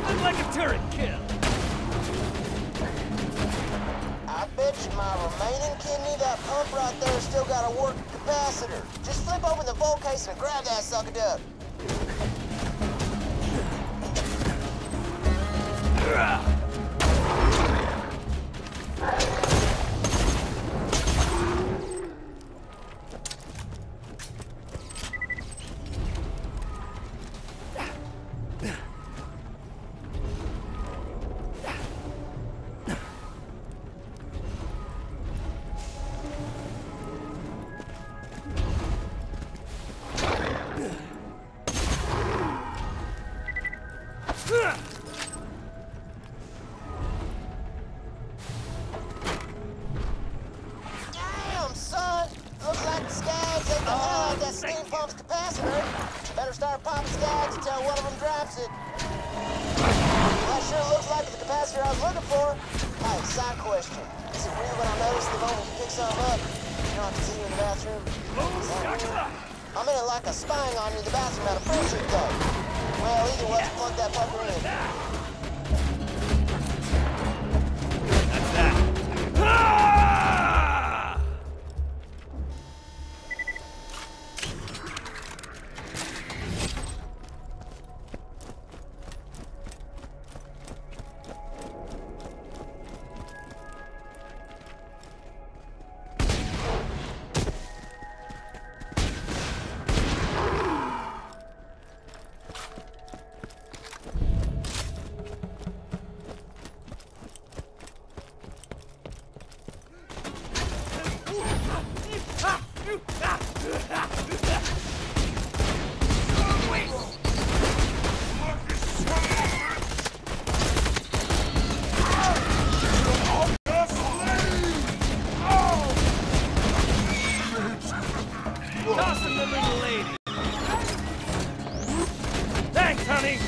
Look like a turret kill. I bet you my remaining kidney, that pump right there, still got a working capacitor. Just flip open the vault case and grab that sucker duck. Damn, son! Looks like the Skags ate the hell out of that steam pump's capacitor. Better start popping Skags until one of them drops it. That sure looks like the capacitor I was looking for. Hey, side question. Is it real that I noticed the moment you pick something up, you don't have to see you in the bathroom? I mean it like a spying on you in the bathroom at a friendship day. Well, either way, plug that fucker in. That's that. Ah! Toss him the little lady. Thanks, honey.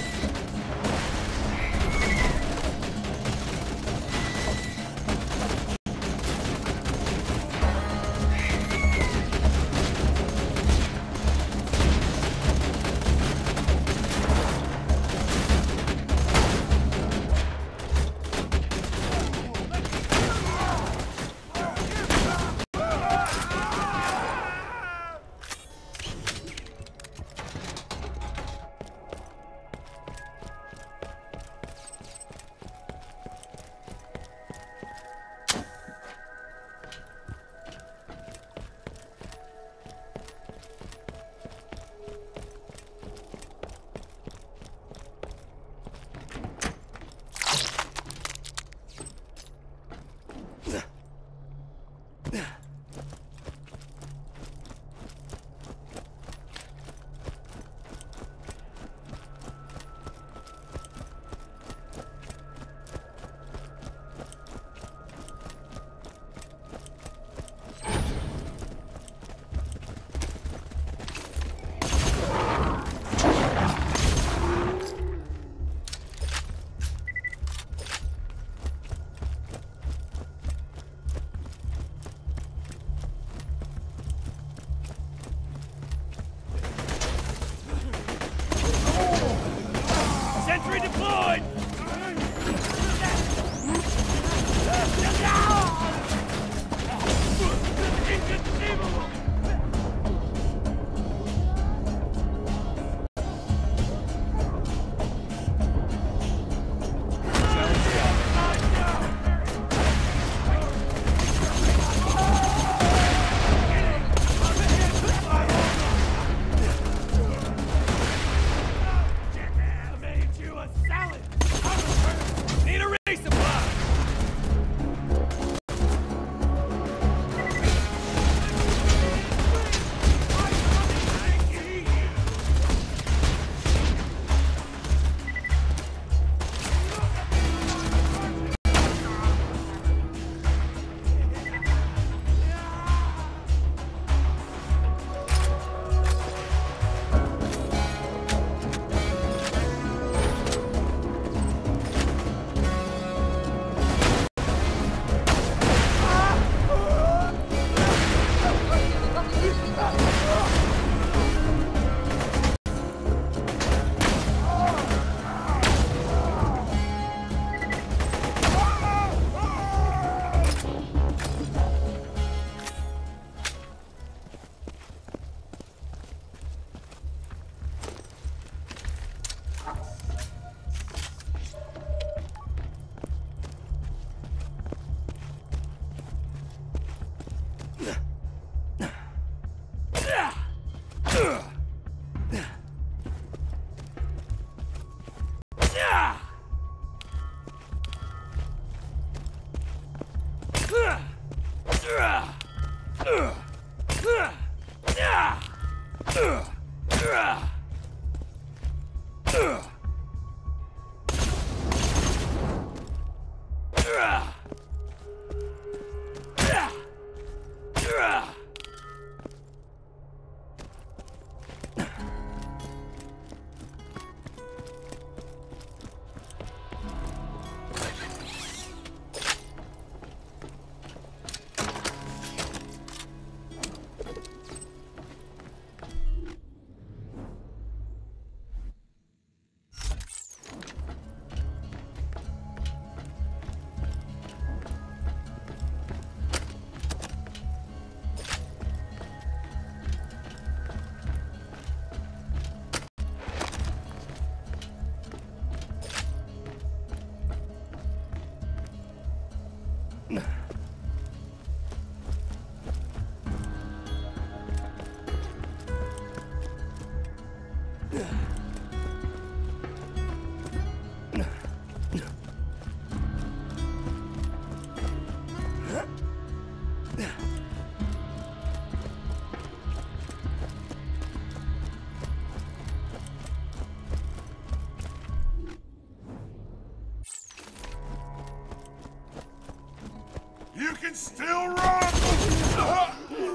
You can still run!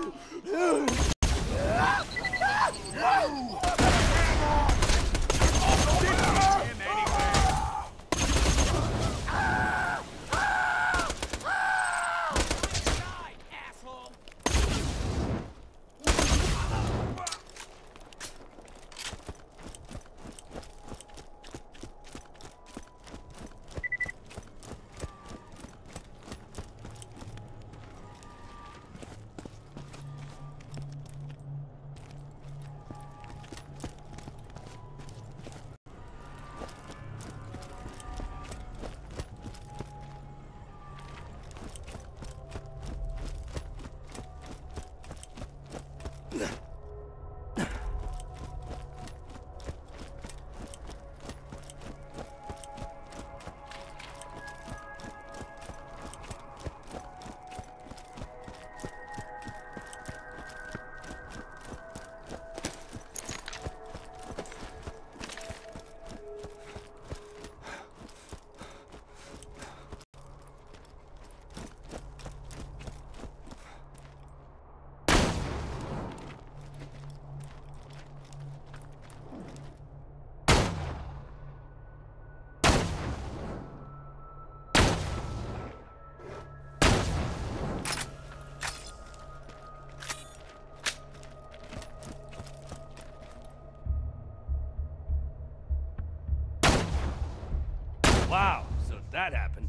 Wow, so that happened.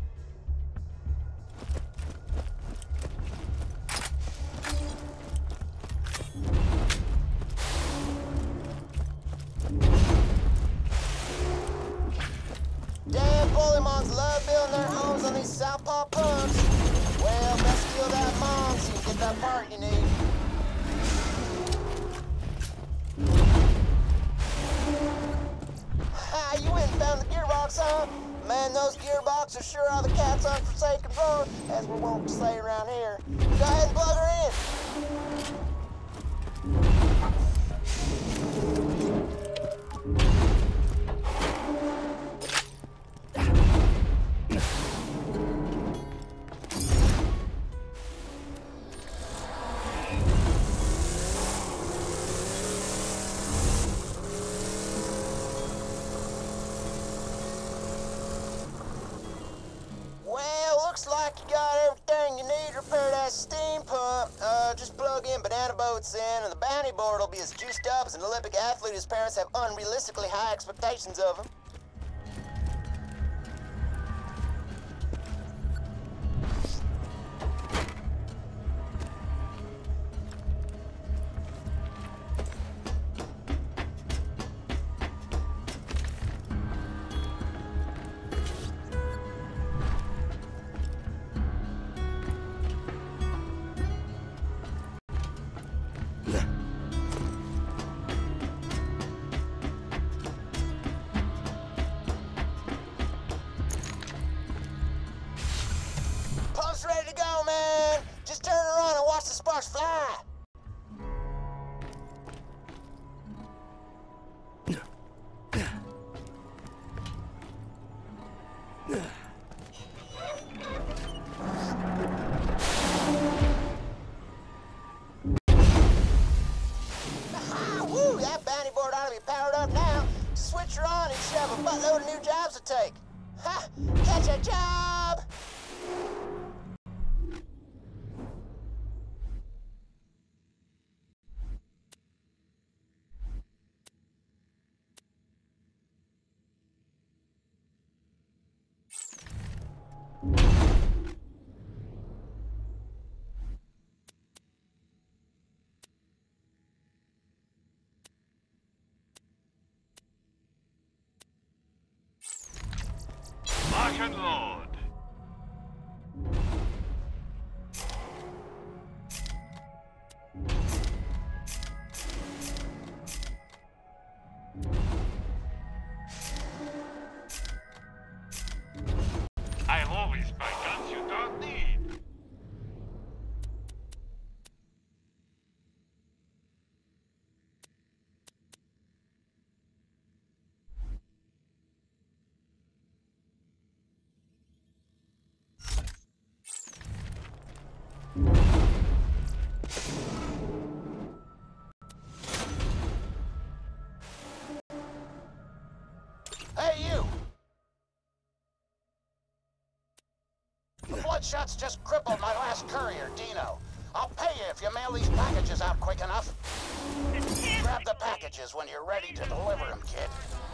Damn Bullymons love building their homes on these southpaw punks. Well, best kill that mom so you can get that part you need. Ha, you went and found the gearbox, huh? Man, those gearboxes sure are the cat's unforsaken road, as we're wont to say around here. Go ahead and plug her in. Looks like you got everything you need to repair that steam pump. Just plug in banana boats in, and the bounty board will be as juiced up as an Olympic athlete whose parents have unrealistically high expectations of him. once you're on, you should have a buttload of new jobs to take. Ha! Catch a job! Lock and load. I'll always buy guns you don't need. Hey, you! The Bloodshot's just crippled my last courier, Dino. I'll pay you if you mail these packages out quick enough. Grab the packages when you're ready to deliver them, kid.